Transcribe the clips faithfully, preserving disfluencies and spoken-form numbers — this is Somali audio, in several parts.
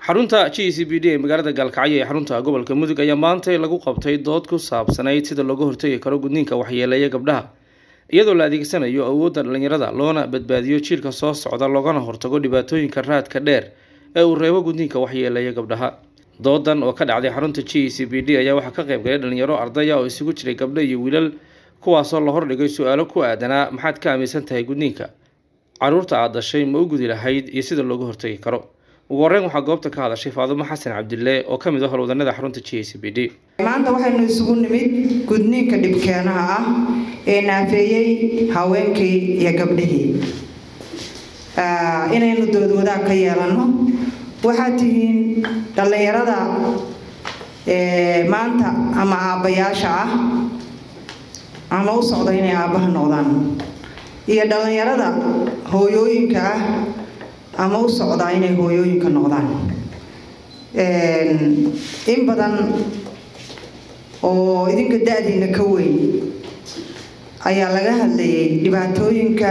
xarunta G C B D ee magaalada Galkacyo ee xarunta gobolka Mudug ayaa maanta lagu qabtay dood ku saabsanayd sida looga hortagi karo gudniinka waxyeeleeya gabdhaha iyadoo la adeegsanayo awoodda dhalinyarada loona badbaadiyo jiilka soo socda loogana hortago dhibaatooyinka raadka dheer ee uu reebo gudniinka waxyeeleeya gabdhaha. Doodan oo ka dhacday xarunta G C B D ayaa waxa ka qayb galay dhalinyaro arday ah oo isugu jiray gabdho iyo wiilal kuwaas oo la hordhigay su'aalo ku aadanaa maxaad ka aaminsan tahay gudniinka, caruurta aad dhashay ma u gudi lahayd iyo sida looga hortagi karo. ugu horreyn waxaa goobta ka hadashay Faadumo Xasan Cabdille oo ka mid ah howlwadanada xarunta G C B D. maanta waxaynu isugu nimid gudniinka dhibkeenaha ah ee naafeeyay haweenkii iyo gabdhihii ah inaynu doodwada ka yeelano. waxaa tihiin dhalinyarada ee maanta ama aabayaasha ah ama u socda inay aabaha noqdaan iyo dhalinyarada hooyooyinka ah ama u socda inay hooyooyinka noqdaan. een in badan oo idinka daadiina ka weyn ayaa laga hadlayay dhibaatooyinka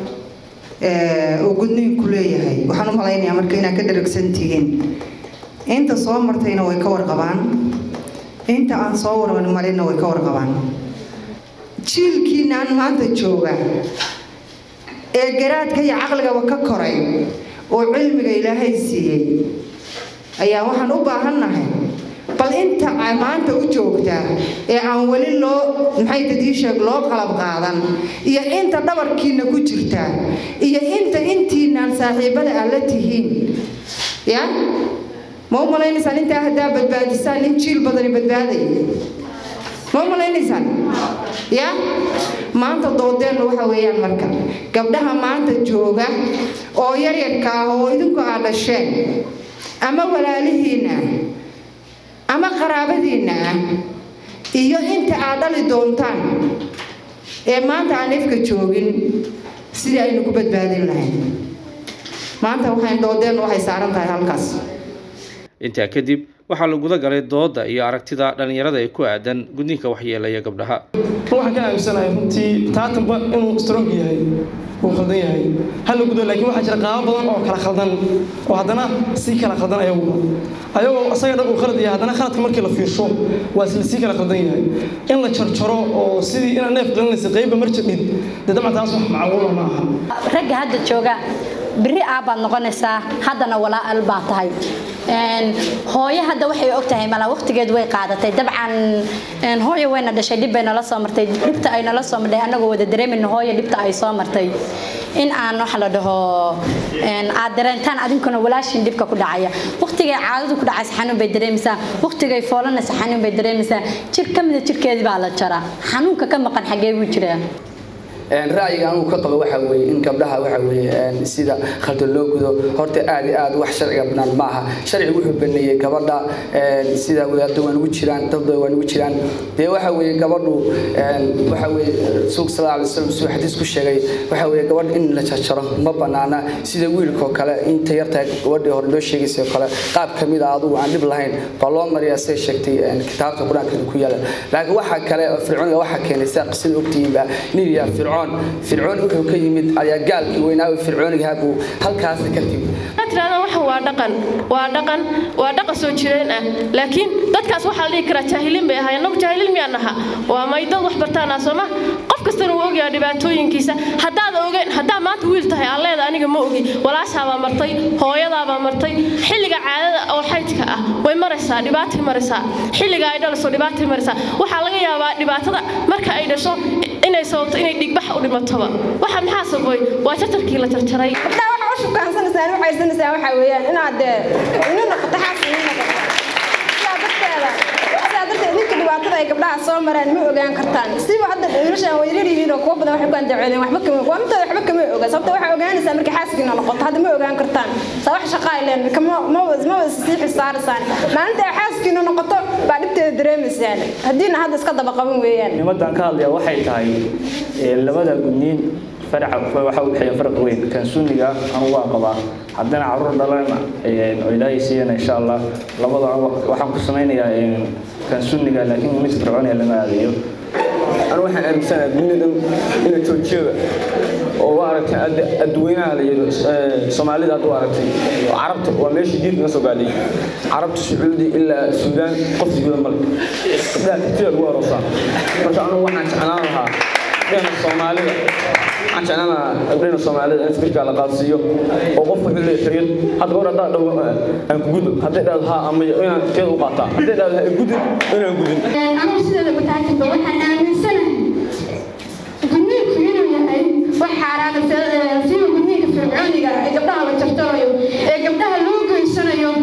ee uu gudniinku leeyahay. waxaan u malaynayaa marka inaad ka daragsantihiin inta soo martayna way ka warqabaan, inta aan soo warwan marina way ka warqabaan. jiilkiinaan maanta jooga ee garaadka iyo caqligaba ka koray oo cilmiga Ilaahay siiyay ayaa waxaan u baahanahay bal inta ay maanta u joogta ee aan wali loo maxay dadii sheeg loo qalab qaadan iyo inta dhabarkiina ku jirta iyo inta intiinaan saaxiibada alla tihiin ya ma u malaynaysan inta hadaa badbaadisaan in jiil badan badbaaday ma u malaynaysan ya maanta doodeen waxa weeyaan marka gabdhaha maanta jooga oo yar yarka oo idinku aad dhasheen ama walaalihiina ama qaraabadiina iyo inta aad dhali doontaan ee maanta aan ifka joogin sidii aynu ku badbaadin lahayn. maanta waxaan doodeen waxay saaran tahay halkaas. inta kadib waxaa lagu guda galay dooda iyo aragtida dhalinyarada ee ku aadan gudniinka waxyeeleeya gabdhaha. waxaan ka aaminsanahay runtii taatanba inuu strong yahay oo khaldan yahay hal gudo laakiin waxa jira qaab badan oo kala khaldan oo haddana si kala khaldan ayagu ayagoo asaga dhan uu khalad yahay haddana khaladka markii la fiirsho waa isla si kala khaldan yahay in la jarjaro oo sidii in neef qalinaysa qayba marjidid dadama taas wax macquul ma aha. ragga hadda jooga biri aabaad noqonaysaa haddana walaal baa tahay een hooyo hadda waxay og tahay mala waqtigeed way qaadatay dabcan een hooyo wayna dhashay dib bayna la soo martay dibta ay nala soo martay anagu wada dareemin hooyo dibta ay soo martay in aan wax la dhaho een aad dareentaan adinkuna walaashin dibka ku dhacaya waqtiga caadadu ku dhacay xanuun bay dareemaysaa waqtiga foolanaysa xanuun bay dareemaysaa jir kamida jirkeedii baa la jaraa xanuunka ka maqan xagee uu jiraa. een ra'yiga anu ka qabo waxa weeye in gabdhaha waxa weeye een sida khaldan loo gudo horta aad iyo aad wax sharciga banaan ma aha. sharcigu wuxuu baneeyay gabadha een sida wadaadda waan ugu jiraan dad waan ugu jiraan de waxa weeye gabadhu een waxa weeye suuq sallallahu alayhi wasallam soo xadiis ku sheegay waxa weeye gabadh in la jarjaro ma banaana sida wiilka kale inta yarta gabadha hore loo sheegay kale qaab kamid ah adigu aan dib lahayn ba loo mariyaa say sheegtay een kitaabka quraanka ku yaala. laakiin waxa kale fircooniga waxa keenaysa qisada ogtiinba nidiya fircoon fircoon wuxuu ka yimid ayaa gaalkii weynaa fircooniga habu halkaas ka timid. atrana waxa waa dhaqan waa dhaqan waa dhaqan soo jireen ah laakiin dadkaas waxa la kira jaahiliin bay ahaayeen nagu jaahiliin miyanaha waa maydad wax bartaana Soomaa qof kasta uu ogayaa dhibaatooyinkiisa hadaad ogeyn hadaa maanta wiil tahay alleeda aniga ma ogi walaashaaba martay hooyadaaba martay xilliga caadada oo xaydka ah way maraysaa dhibaato maraysaa xilliga ay dhaliso dhibaato maraysaa waxa laga yaabaa dhibaatada marka ay dhasho inay sababto inay dhigbax u dhimataba waxa maxaa sababay waa jartarkii la jarjaray. waxa waxa u shaqaansanaysaa waxay sanaysaa waxa weeyaan inaad inuu noqoto xaasiin noqoto sababteeda sababteeda ninka dhibaatada ay gabdhaha soo maraan ma ogaan kartaan siba hadda wiilashan way yiriin oo kuwa badan wax ku andaceeyeen waxba kama waa mid waxba kama oga sababta waxa ogaanaysaa marka xaasiin noqoto hadda ma ogaan kartaan sabab shaqo ay leen kama ma ma si xisaarsan maalinta xaasiin noqoto baa dhibteeda dareemaysaa hadina hadda iska daba qaban weeyaan. nimadan ka hadlaya waxay tahay labada gudniin فرع وحاول حيا فرق وين كان سنية أو واقبة عندنا عرور دلنا إلهي سينا إن شاء الله لبضع وحنا قصنين كان سنية لكن مثل فرعوني لما هذه أنا واحد أمسنا بندم إن توجيه وعرفت أدوينها اللي الصومالي ده عرفت عرفت وماشي جيت ناس وقاعدين عرفت السعودي إلا السودان قفز يقول الملك لا كثير ورصة بس أنا واحد أنا لها بين الصومالي عشان أنا بين الصومالي أفكر على قاسيو وقف اللي فريد هذا ورا ده لو أنقود هذا ده ها أمي أنا كذا وقطع هذا ده أنقود أنا أنقود أنا مش هذا متأكد وأنا من سنة قلني كلنا يعني وحارة سيرو قلني في العونية قبلها بتشتريو قبلها لوجو السنة يوم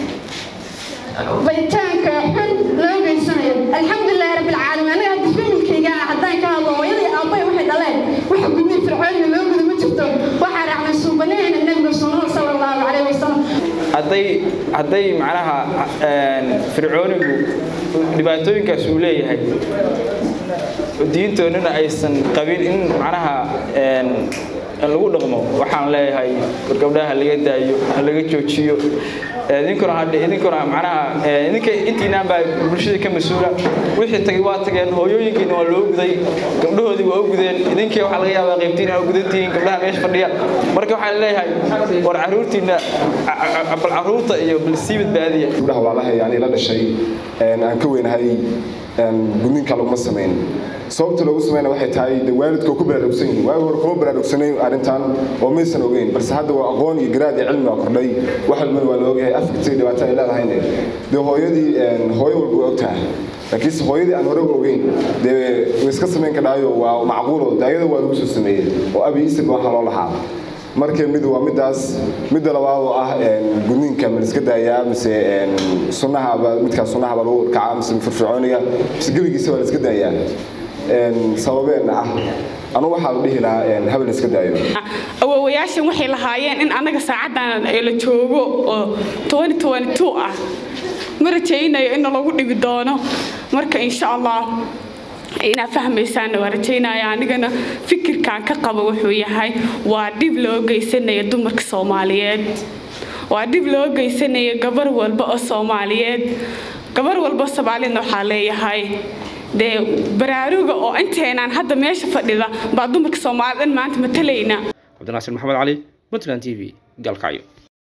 بيتانك حد لوجو السنة يوم الحمد لله رب العالمين أنا قد فيلم كيجا حتى كان الله يلي أبوي واحد عليه واحد قلني في العونية لوجو ما شفته وحارة على السوبنين النبي صلى الله عليه وسلم هذي هذي معناها فرعوني دبعتوين كسولية هاي diinta inna aysan qabin in macnaha een lagu dhaqmo waxaan leeyahay gabdhaha laga daayo laga joojiyo idinkuna hadda idinkuna macnaha idinka intiina baa bulshada ka masuula wixii tagay waa tageen hooyooyinkiina waa loo guday gabdhahoodii waa u gudeen idinkii waxa laga yaabaa qaybtiina u gudantiin gabdhaha meesha fadhiya marka waxaan leeyahay war caruurtiina abal caruurta iyo balsiibad baadiya gabdhaha walaalaha yani la dhashay aan ka weynahay gudniinka lagu sameeyay sababta lagu sameeyay waxay tahay waalidku ku baraarugsan yihiin waa hor ku baraarugsanay arintan oo maysan ogeyn balse hadda waa aqoon iyo garaad iyo cilmi kordhay waxa la waa la ogahay afkii dhibaato ay leedahay de hooyadii hooyo walba ogtahay laakiin hooyadii aan hore ogeyn de iska sameyn kadaayo waa macquul oo daayada waa lagu soo sameeyay oo abi isag waxa loo lahaa markii mid waa midaas mid labaad oo ah gudniinka ma iska daayaa mise sunnaha midka sunnaha lagu kaca mise firfircooniga mise gabigiisa waa iska daayaa sababeena ah anu waxa la dhihi lahaa habal iska daayo awoowayaashan waxay lahaayeen in anaga saacadan ay la joogo oo twenty twenty-two ah marajaynayo in lagu dhigi doono marka insha Allah ina fahmaysaan waa rajaynaya anigana fikirkan ka qabo wuxuu yahay waa dib loo geysanayo dumarka Soomaaliyeed waa dib loo geysanayo gabar walba oo Soomaaliyeed gabar walba Soomaaliyeed waxa leeyahay de baraaruga oo inteenan hadda meesha fadhida baa dumarka Soomaaliyeed maanta matalayna Cabdinaasir Maxamed Ali Puntland T V galkaayo